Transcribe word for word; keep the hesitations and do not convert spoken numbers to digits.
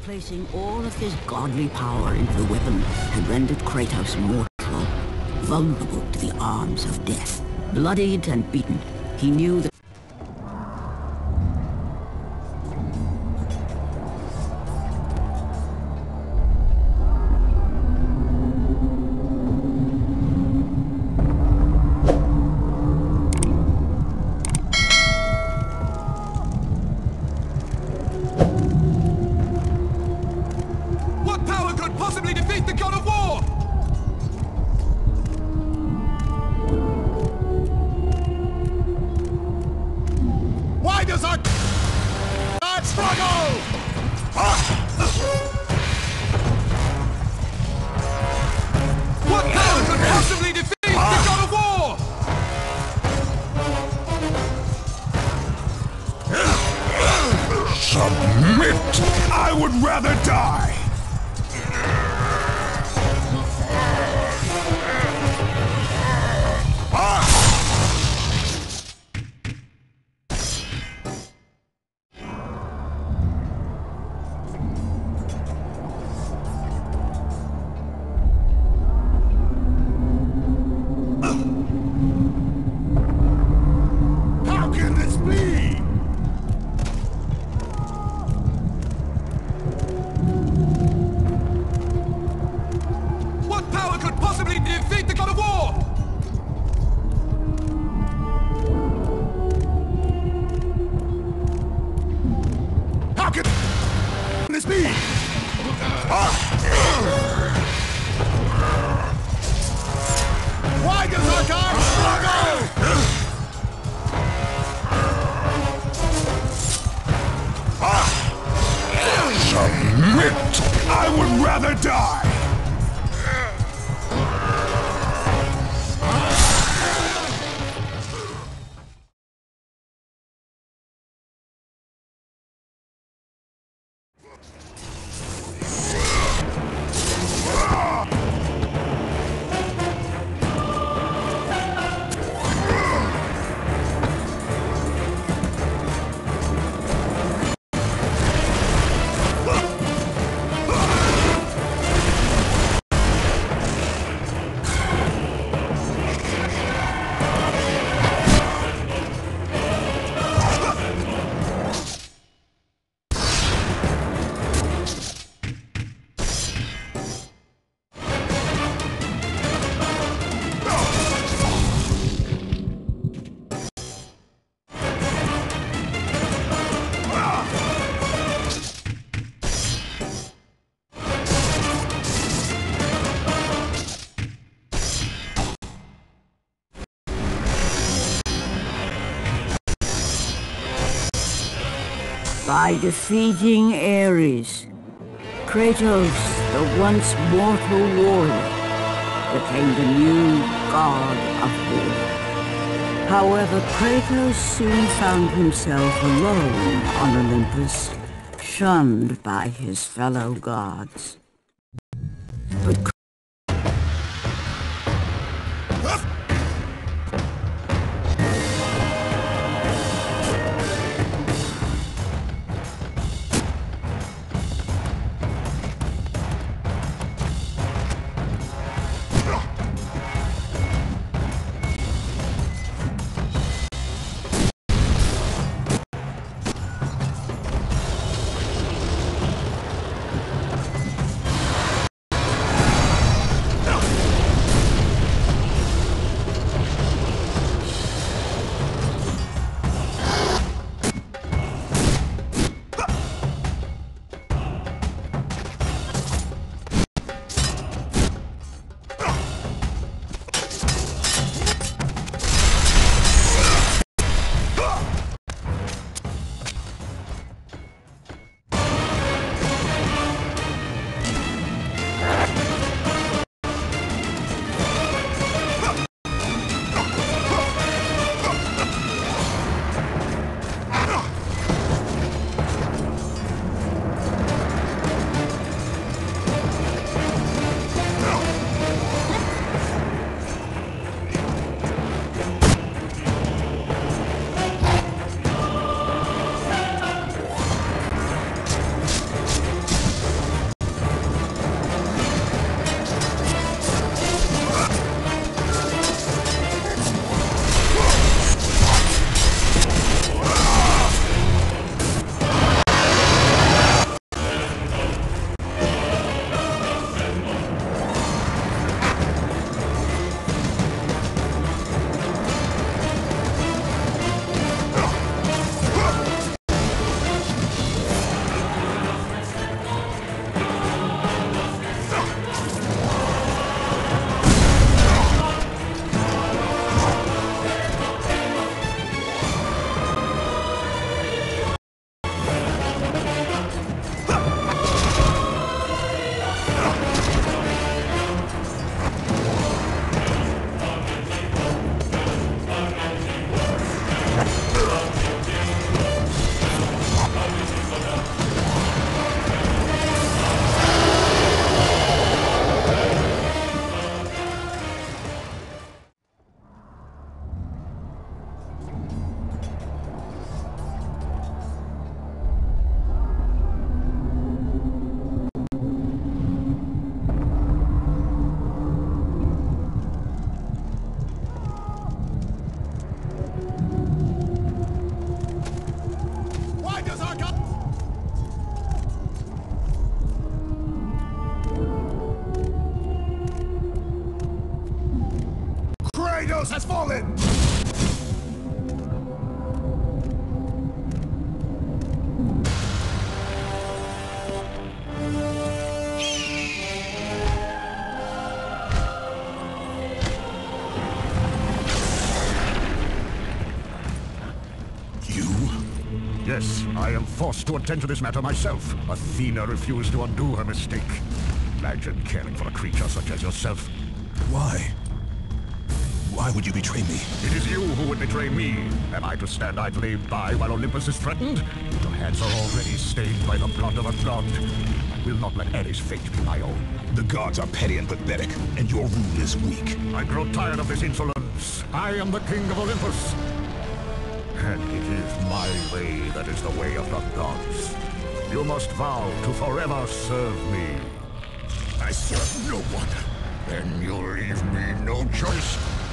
Placing all of his godly power into the weapon had rendered Kratos mortal, vulnerable to the arms of death. Bloodied and beaten, he knew that by defeating Ares, Kratos, the once mortal warrior, became the new god of war. However, Kratos soon found himself alone on Olympus, shunned by his fellow gods. But Zeus has fallen! Yes, I am forced to attend to this matter myself. Athena refused to undo her mistake. Imagine caring for a creature such as yourself. Why? Why would you betray me? It is you who would betray me. Am I to stand idly by while Olympus is threatened? Your hands are already stained by the blood of a god. I will not let Ares' fate be my own. The gods are petty and pathetic, and your rule is weak. I grow tired of this insolence. I am the king of Olympus. And it is my way that is the way of the gods. You must vow to forever serve me. I serve no one. Then you leave me no choice.